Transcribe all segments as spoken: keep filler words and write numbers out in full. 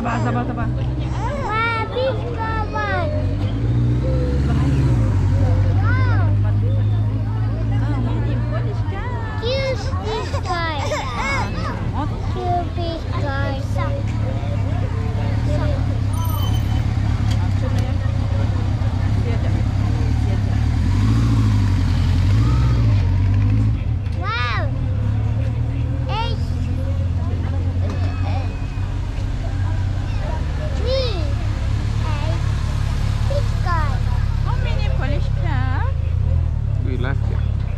Sabar, sabar, sabar. Habis kawan. Cute this guy. Cute this guy. Wow. Eight. Three. Eight. This guy. How many police car? We left here.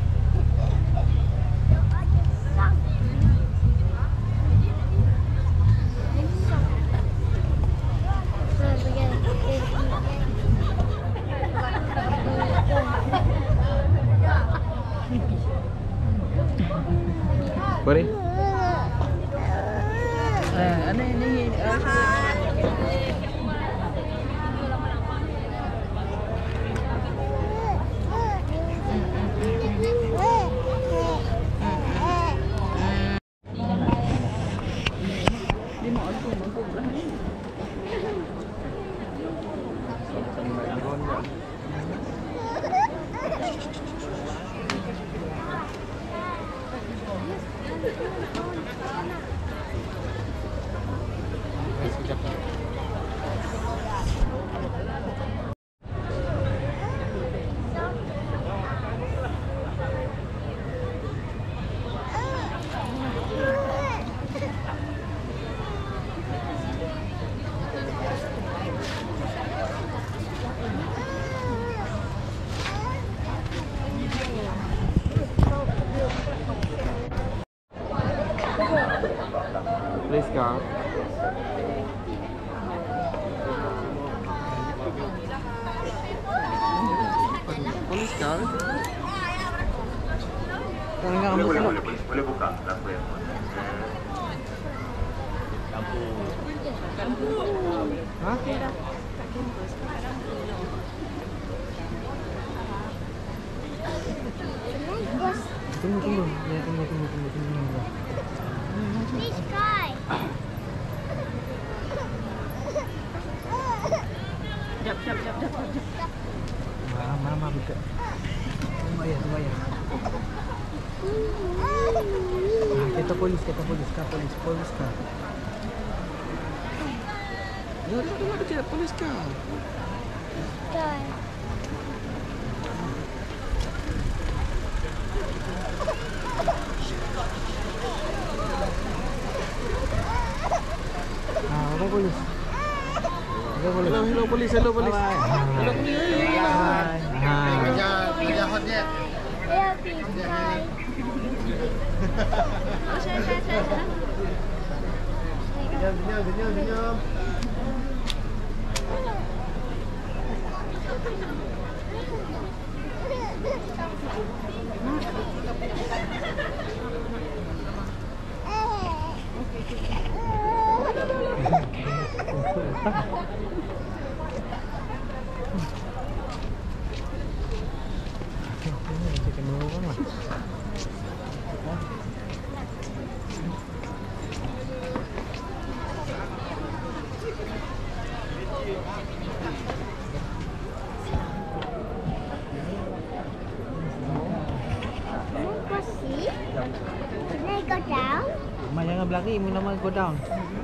Boleh? Eh, ini ini. Police car. Police car. Boleh, boleh, boleh, boleh, boleh buka lampu yang lampu. Hah? Tunggu, tunggu. Ya, tunggu, tunggu, tunggu, tunggu. This guy. Jap, jap, jap, jap, jap. Marah, marah, marah, buka. Tunggu ayah, tunggu ayah. Ah, kita polis, kita polis, kah polis, polis kah. Ya, tunggu, tunggu, kecil, polis kah. Guy. Ah, apa polis? Hello, polis. Hello, hello, polis, hello, polis. Hello, polis. Hai. Hai. Kerja, kerja hotnya. Yeah, this guy. Senyum, senyum, senyum, senyum. Can I go down? Ma, jangan berlari, mu nama go down.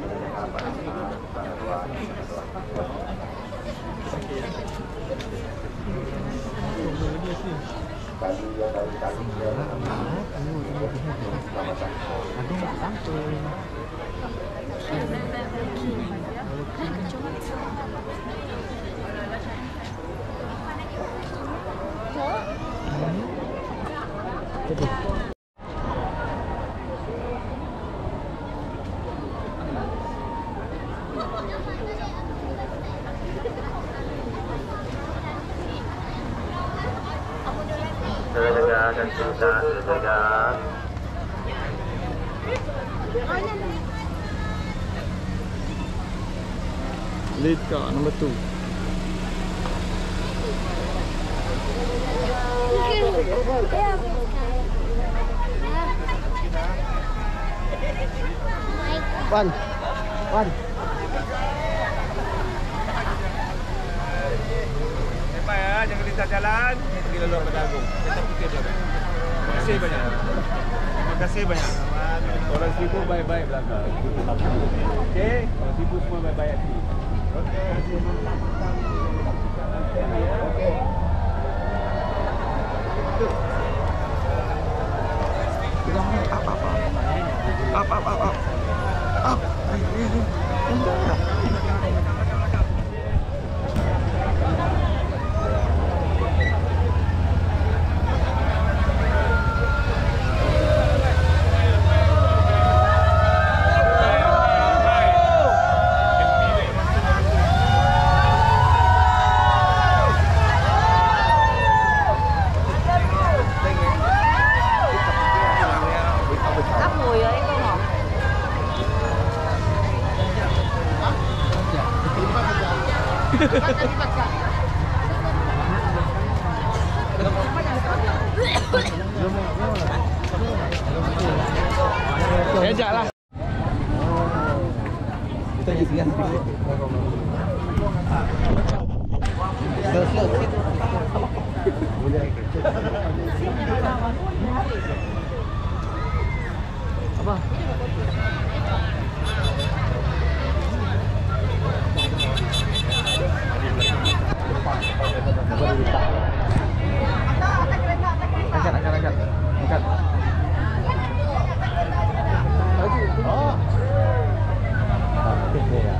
Jaga dan cinta, jaga. Lead car number two. One, one. ya, jangan lintas jalan. Pergi lalu Bandar Agung. Kereta putih belakang. Terima kasih banyak. Terima kasih banyak. Orang sibuk baik-baik belakang. Okey, orang sibuk semua baik-baik hati. Okey. Okey. Up, up, up. Up, up, up, up. Up. Ejaklah. Kita ni segan sedikit. Slow slow sikit. Boleh. Apa? Angkat, angkat, angkat. Angkat. Oh. Ah, betul ya.